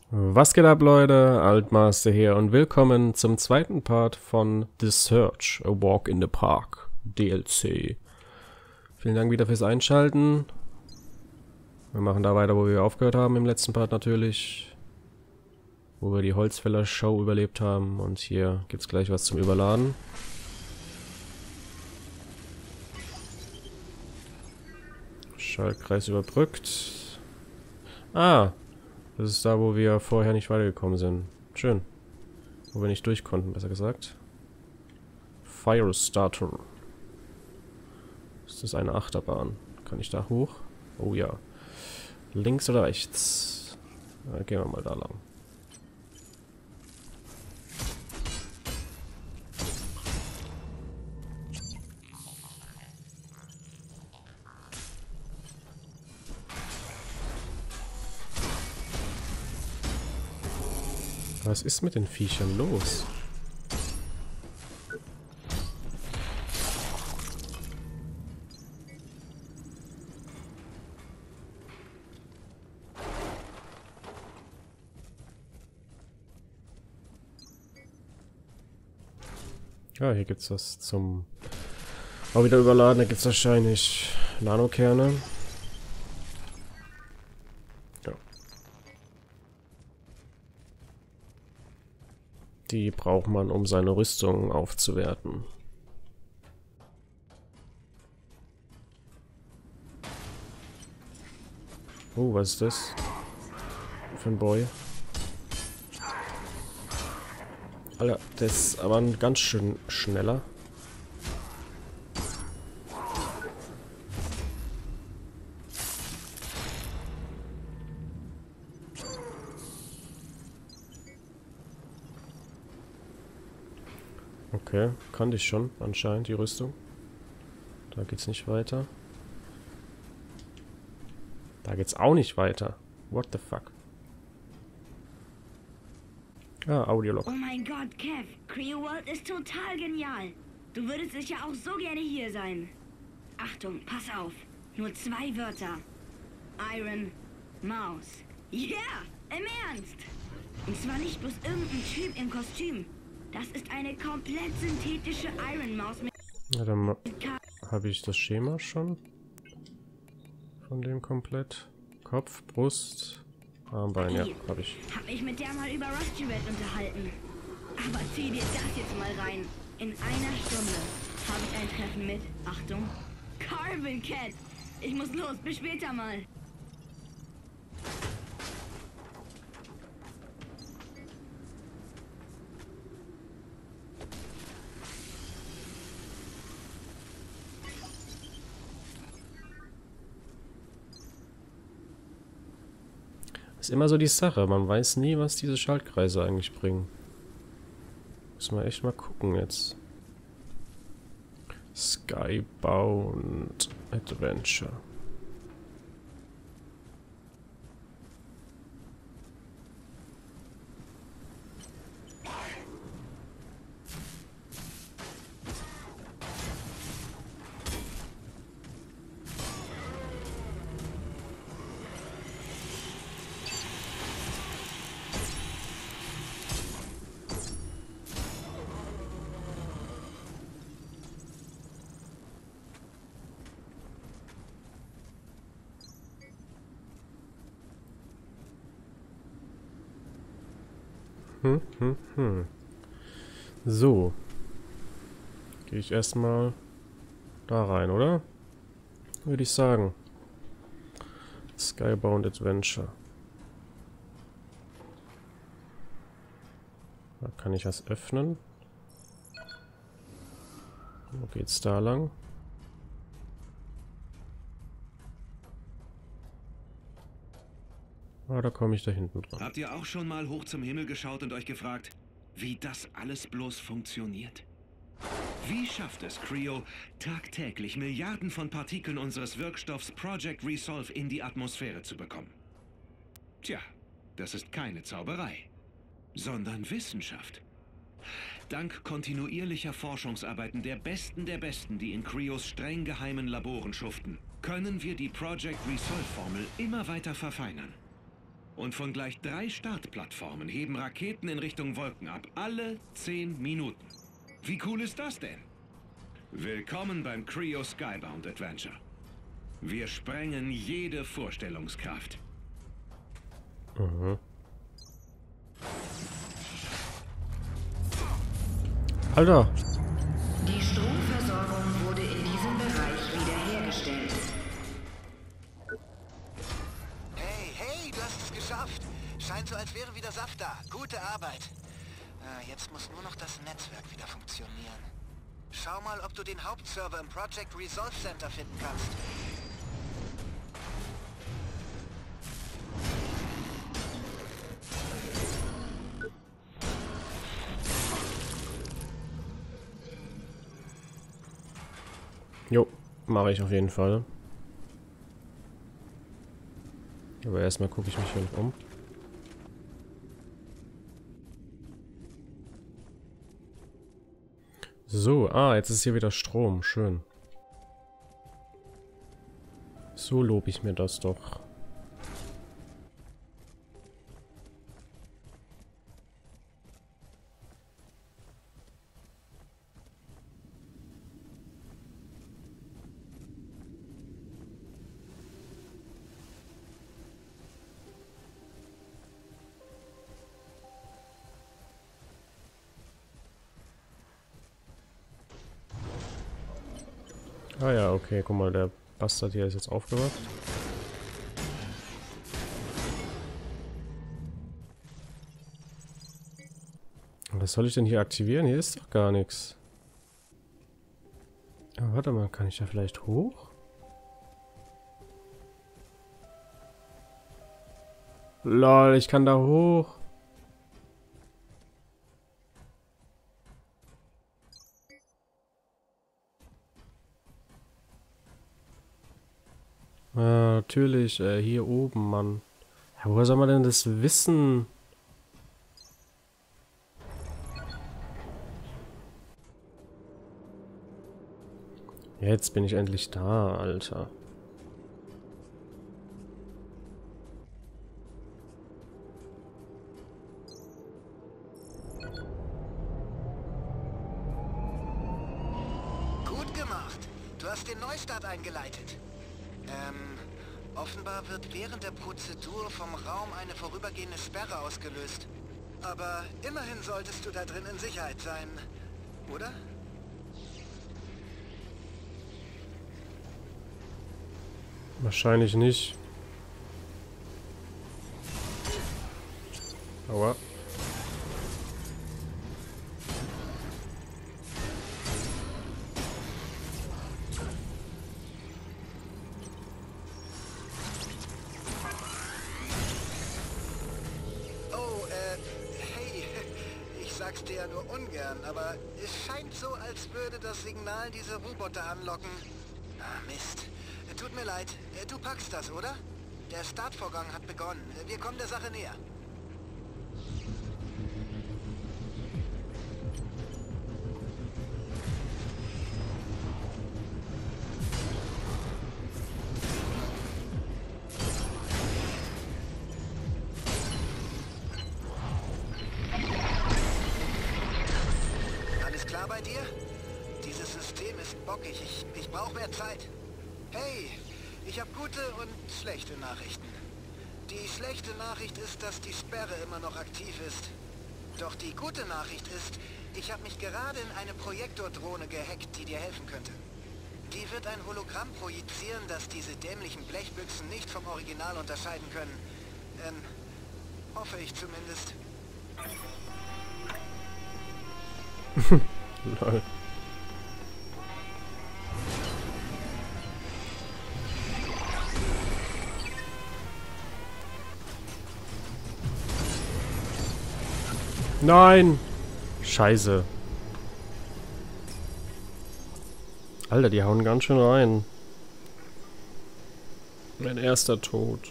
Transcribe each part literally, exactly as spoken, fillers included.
Was geht ab, Leute? Altmaster hier und willkommen zum zweiten Part von The Search, A Walk in the Park, D L C. Vielen Dank wieder fürs Einschalten. Wir machen da weiter, wo wir aufgehört haben im letzten Part natürlich. Wo wir die Holzfäller-Show überlebt haben. Und hier gibt es gleich was zum Überladen. Schaltkreis überbrückt. Ah! Das ist da, wo wir vorher nicht weitergekommen sind. Schön. Wo wir nicht durch konnten, besser gesagt. Firestarter. Ist das eine Achterbahn? Kann ich da hoch? Oh ja. Links oder rechts? Na, gehen wir mal da lang. Was ist mit den Viechern los? Ja, hier gibt's was zum... Auch wieder überladen, da gibt's wahrscheinlich Nanokerne. Die braucht man, um seine Rüstung aufzuwerten. Oh, was ist das? Für ein Boy. Alter, der ist aber ein ganz schön schneller. Okay, kannte ich schon, anscheinend, die Rüstung. Da geht's nicht weiter. Da geht's auch nicht weiter. What the fuck? Ah, Audiolog. Oh mein Gott, Kev, Creo World ist total genial. Du würdest sicher auch so gerne hier sein. Achtung, pass auf. Nur zwei Wörter. Iron Mouse. Yeah, im Ernst. Und zwar nicht bloß irgendein Typ im Kostüm. Das ist eine komplett synthetische Iron Mouse mit... Ja, dann habe ich das Schema schon. Von dem komplett. Kopf, Brust, Armbein, ja, habe ich. Hab mich mit der mal über Rusty Red unterhalten. Aber zieh dir das jetzt mal rein. In einer Stunde habe ich ein Treffen mit, Achtung, Carbon Cat. Ich muss los, bis später mal. Ist immer so die Sache, man weiß nie, was diese Schaltkreise eigentlich bringen. Müssen wir echt mal gucken jetzt. Skybound Adventure. Hm, hm, hm. So. Gehe ich erstmal da rein, oder? Würde ich sagen. Skybound Adventure. Da kann ich was öffnen. Wo geht's da lang? Ah, da komme ich da hinten dran. Habt ihr auch schon mal hoch zum Himmel geschaut und euch gefragt, wie das alles bloß funktioniert? Wie schafft es Creo, tagtäglich Milliarden von Partikeln unseres Wirkstoffs Project Resolve in die Atmosphäre zu bekommen? Tja, das ist keine Zauberei, sondern Wissenschaft. Dank kontinuierlicher Forschungsarbeiten der Besten der Besten, die in Creos streng geheimen Laboren schuften, können wir die Project Resolve-Formel immer weiter verfeinern. Und von gleich drei Startplattformen heben Raketen in Richtung Wolken ab. Alle zehn Minuten. Wie cool ist das denn? Willkommen beim Creo Skybound Adventure. Wir sprengen jede Vorstellungskraft. Mhm. Alter! Die Stromversorgung wurde in diesem Bereich wiederhergestellt. Hey, hey, du hast es geschafft. Scheint so, als wäre wieder Saft da. Gute Arbeit. Äh, jetzt muss nur noch das Netzwerk wieder funktionieren. Schau mal, ob du den Hauptserver im Project Resolve Center finden kannst. Jo, mache ich auf jeden Fall. Aber erstmal gucke ich mich hier um. So, ah, jetzt ist hier wieder Strom. Schön. So lobe ich mir das doch. Ah ja, okay, guck mal, der Bastard hier ist jetzt aufgewacht. Was soll ich denn hier aktivieren? Hier ist doch gar nichts. Aber warte mal, kann ich da vielleicht hoch? Lol, ich kann da hoch. Ja, natürlich, äh, hier oben, Mann. Ja, woher soll man denn das wissen? Jetzt bin ich endlich da, Alter. Gut gemacht. Du hast den Neustart eingeleitet. Ähm, offenbar wird während der Prozedur vom Raum eine vorübergehende Sperre ausgelöst. Aber immerhin solltest du da drin in Sicherheit sein, oder? Wahrscheinlich nicht. Aua. Oh, äh, hey, ich sag's dir ja nur ungern, aber es scheint so, als würde das Signal diese Roboter anlocken. Ah, Mist. Tut mir leid. Du packst das, oder? Der Startvorgang hat begonnen. Wir kommen der Sache näher. Alles klar bei dir? Dieses System ist bockig. Ich, ich brauche mehr Zeit. Hey, ich habe gute und schlechte Nachrichten. Die schlechte Nachricht ist, dass die Sperre immer noch aktiv ist. Doch die gute Nachricht ist, ich habe mich gerade in eine Projektordrohne gehackt, die dir helfen könnte. Die wird ein Hologramm projizieren, das diese dämlichen Blechbüchsen nicht vom Original unterscheiden können. Ähm, hoffe ich zumindest. Lol. Nein! Scheiße. Alter, die hauen ganz schön rein. Mein erster Tod.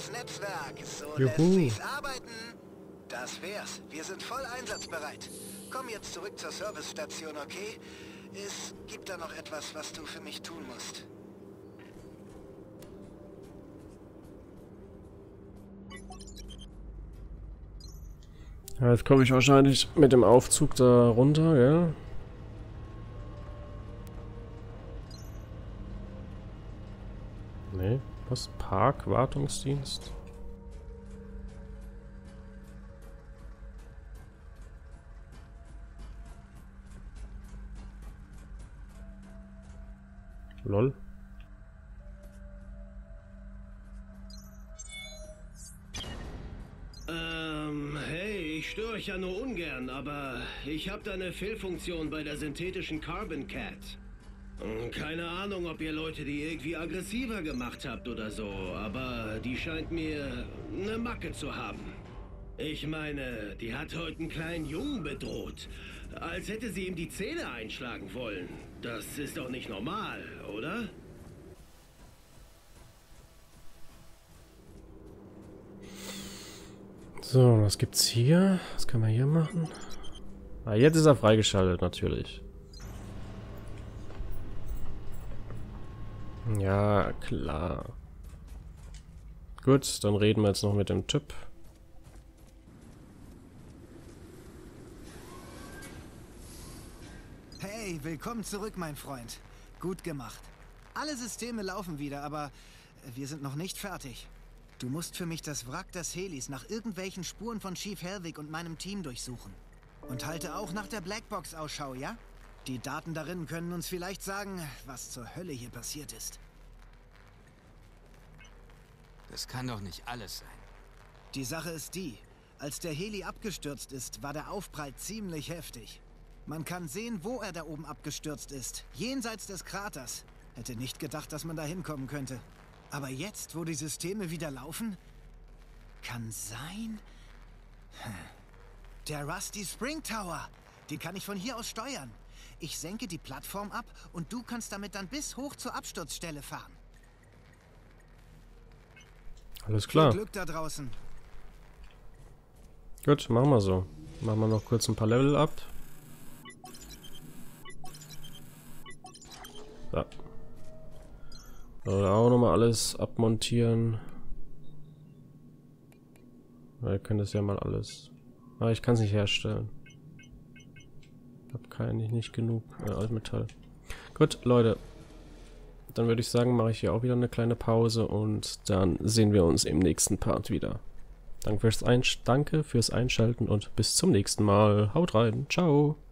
das Netzwerk. So Juhu. lässt sich's arbeiten. Das wär's. Wir sind voll einsatzbereit. Komm jetzt zurück zur Servicestation, okay? Es gibt da noch etwas, was du für mich tun musst. Ja, jetzt komme ich wahrscheinlich mit dem Aufzug da runter, ja? Nee, was? Park, Wartungsdienst? Lol. Ähm, hey, ich störe euch ja nur ungern, aber ich habe da eine Fehlfunktion bei der synthetischen Carbon Cat. Keine Ahnung, ob ihr Leute die irgendwie aggressiver gemacht habt oder so, aber die scheint mir eine Macke zu haben. Ich meine, die hat heute einen kleinen Jungen bedroht, als hätte sie ihm die Zähne einschlagen wollen. Das ist doch nicht normal, oder? So, was gibt's hier? Was können wir hier machen? Ah, jetzt ist er freigeschaltet, natürlich. Ja, klar. Gut, dann reden wir jetzt noch mit dem Typ. Hey, willkommen zurück, mein Freund. Gut gemacht. Alle Systeme laufen wieder, aber wir sind noch nicht fertig. Du musst für mich das Wrack des Helis nach irgendwelchen Spuren von Chief Helvig und meinem Team durchsuchen. Und halte auch nach der Blackbox Ausschau, ja? Die Daten darin können uns vielleicht sagen, was zur Hölle hier passiert ist. Das kann doch nicht alles sein. Die Sache ist die, als der Heli abgestürzt ist, war der Aufprall ziemlich heftig. Man kann sehen, wo er da oben abgestürzt ist, jenseits des Kraters. Hätte nicht gedacht, dass man da hinkommen könnte. Aber jetzt, wo die Systeme wieder laufen, kann sein... Der Rusty Spring Tower, den kann ich von hier aus steuern. Ich senke die Plattform ab und du kannst damit dann bis hoch zur Absturzstelle fahren. Alles klar. Viel Glück da draußen. Gut, machen wir so. Machen wir noch kurz ein paar Level ab. So. Oder auch nochmal alles abmontieren. Wir können das ja mal alles. Aber ich kann es nicht herstellen. Ich habe keine, nicht genug äh, Altmetall. Gut, Leute. Dann würde ich sagen, mache ich hier auch wieder eine kleine Pause und dann sehen wir uns im nächsten Part wieder. Danke fürs, Einsch- Danke fürs Einschalten und bis zum nächsten Mal. Haut rein. Ciao.